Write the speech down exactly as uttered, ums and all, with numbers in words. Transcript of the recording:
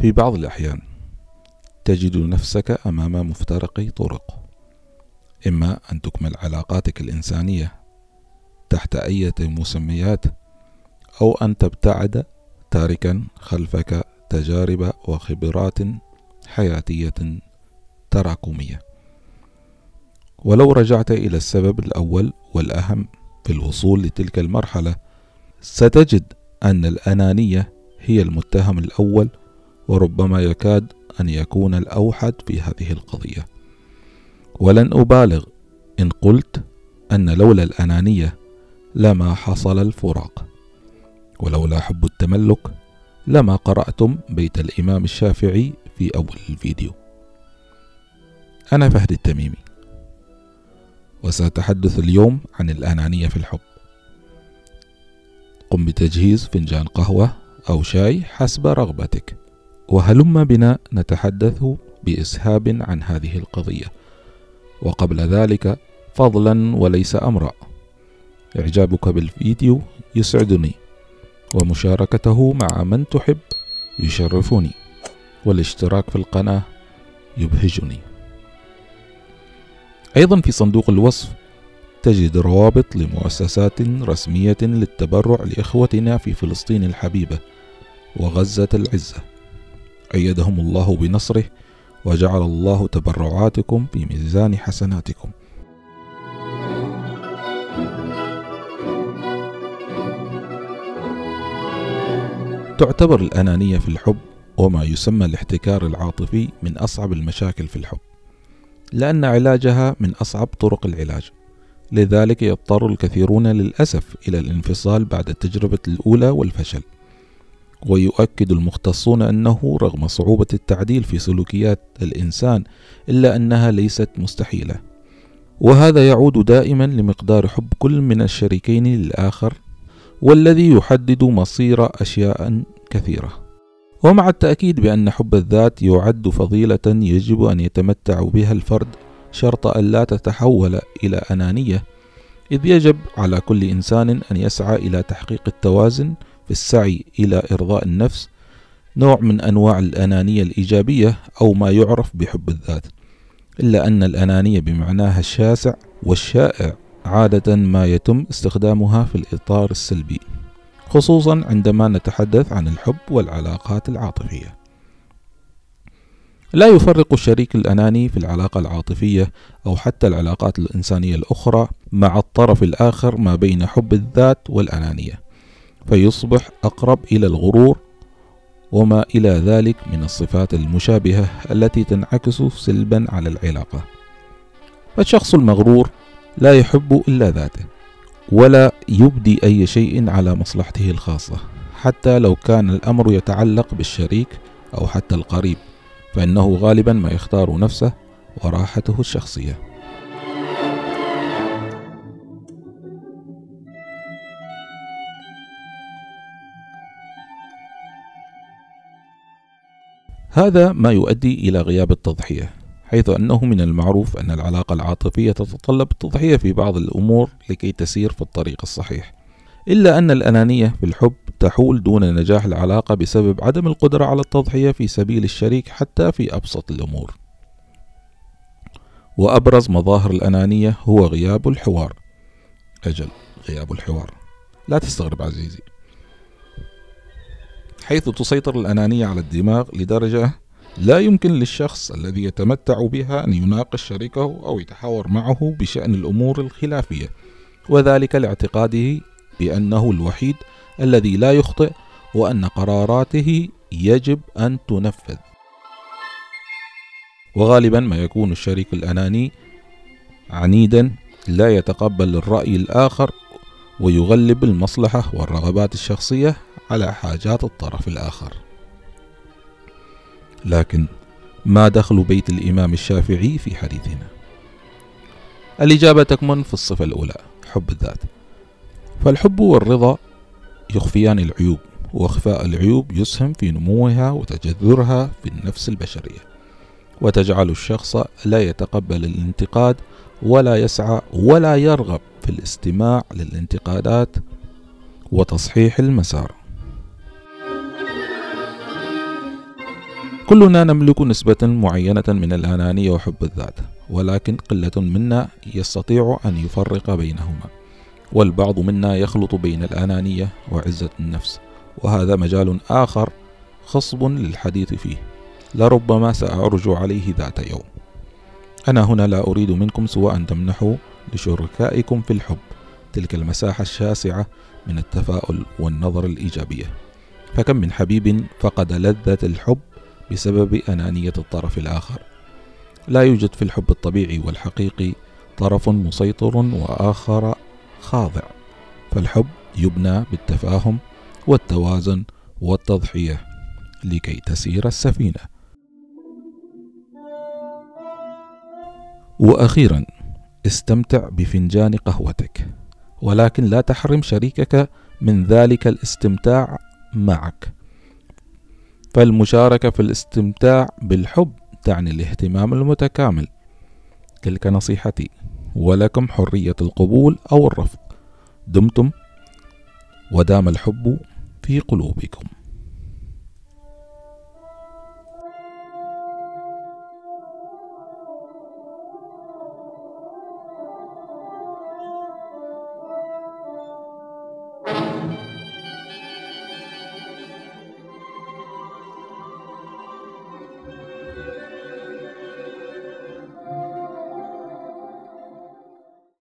في بعض الأحيان تجد نفسك أمام مفترقي طرق، إما أن تكمل علاقاتك الإنسانية تحت أي مسميات، أو أن تبتعد تاركا خلفك تجارب وخبرات حياتية تراكمية. ولو رجعت إلى السبب الأول والأهم في الوصول لتلك المرحلة، ستجد أن الأنانية هي المتهم الأول، وربما يكاد أن يكون الأوحد في هذه القضية. ولن أبالغ إن قلت أن لولا الأنانية لما حصل الفراق، ولولا حب التملك لما قرأتم بيت الإمام الشافعي في أول الفيديو. أنا فهد التميمي، وسأتحدث اليوم عن الأنانية في الحب. قم بتجهيز فنجان قهوة أو شاي حسب رغبتك، وهلم بنا نتحدث بإسهاب عن هذه القضية. وقبل ذلك، فضلا وليس أمرا، إعجابك بالفيديو يسعدني، ومشاركته مع من تحب يشرفني، والاشتراك في القناة يبهجني. أيضا في صندوق الوصف تجد روابط لمؤسسات رسمية للتبرع لإخوتنا في فلسطين الحبيبة وغزة العزة، أيدهم الله بنصره، وجعل الله تبرعاتكم في ميزان حسناتكم. تعتبر الأنانية في الحب وما يسمى الاحتكار العاطفي من أصعب المشاكل في الحب، لأن علاجها من أصعب طرق العلاج. لذلك يضطر الكثيرون للأسف إلى الانفصال بعد التجربة الأولى والفشل. ويؤكد المختصون أنه رغم صعوبة التعديل في سلوكيات الإنسان إلا أنها ليست مستحيلة، وهذا يعود دائما لمقدار حب كل من الشريكين للآخر، والذي يحدد مصير أشياء كثيرة. ومع التأكيد بأن حب الذات يعد فضيلة يجب أن يتمتع بها الفرد، شرط أن لا تتحول إلى أنانية، إذ يجب على كل إنسان أن يسعى إلى تحقيق التوازن في السعي إلى إرضاء النفس، نوع من أنواع الأنانية الإيجابية أو ما يعرف بحب الذات. إلا أن الأنانية بمعناها الشاسع والشائع عادة ما يتم استخدامها في الإطار السلبي، خصوصا عندما نتحدث عن الحب والعلاقات العاطفية. لا يفرق الشريك الأناني في العلاقة العاطفية أو حتى العلاقات الإنسانية الأخرى مع الطرف الآخر ما بين حب الذات والأنانية، فيصبح أقرب إلى الغرور وما إلى ذلك من الصفات المشابهة التي تنعكس سلبا على العلاقة. فالشخص المغرور لا يحب إلا ذاته، ولا يبدي أي شيء على مصلحته الخاصة، حتى لو كان الأمر يتعلق بالشريك أو حتى القريب، فإنه غالبا ما يختار نفسه وراحته الشخصية. هذا ما يؤدي إلى غياب التضحية، حيث أنه من المعروف أن العلاقة العاطفية تتطلب التضحية في بعض الأمور لكي تسير في الطريق الصحيح. إلا أن الأنانية في الحب تحول دون نجاح العلاقة بسبب عدم القدرة على التضحية في سبيل الشريك حتى في أبسط الأمور. وأبرز مظاهر الأنانية هو غياب الحوار. أجل، غياب الحوار، لا تستغرب عزيزي، حيث تسيطر الأنانية على الدماغ لدرجة لا يمكن للشخص الذي يتمتع بها أن يناقش شريكه أو يتحاور معه بشأن الأمور الخلافية، وذلك لاعتقاده بأنه الوحيد الذي لا يخطئ، وأن قراراته يجب أن تنفذ. وغالبا ما يكون الشريك الأناني عنيدا، لا يتقبل الرأي الآخر، ويغلب المصلحة والرغبات الشخصية على حاجات الطرف الآخر. لكن ما دخل بيت الإمام الشافعي في حديثنا؟ الإجابة تكمن في الصفة الأولى، حب الذات. فالحب والرضا يخفيان العيوب، وإخفاء العيوب يسهم في نموها وتجذرها في النفس البشرية، وتجعل الشخص لا يتقبل الانتقاد ولا يسعى ولا يرغب في الاستماع للانتقادات وتصحيح المسار. كلنا نملك نسبة معينة من الأنانية وحب الذات، ولكن قلة منا يستطيع أن يفرق بينهما، والبعض منا يخلط بين الأنانية وعزة النفس، وهذا مجال آخر خصب للحديث فيه، لربما سأرجع عليه ذات يوم. أنا هنا لا أريد منكم سوى أن تمنحوا لشركائكم في الحب تلك المساحة الشاسعة من التفاؤل والنظرة الإيجابية، فكم من حبيب فقد لذة الحب بسبب أنانية الطرف الآخر. لا يوجد في الحب الطبيعي والحقيقي طرف مسيطر وآخر خاضع، فالحب يبنى بالتفاهم والتوازن والتضحية لكي تسير السفينة. وأخيرا، استمتع بفنجان قهوتك، ولكن لا تحرم شريكك من ذلك الاستمتاع معك، فالمشاركة في الاستمتاع بالحب تعني الاهتمام المتكامل. تلك نصيحتي، ولكم حرية القبول أو الرفض. دمتم ودام الحب في قلوبكم.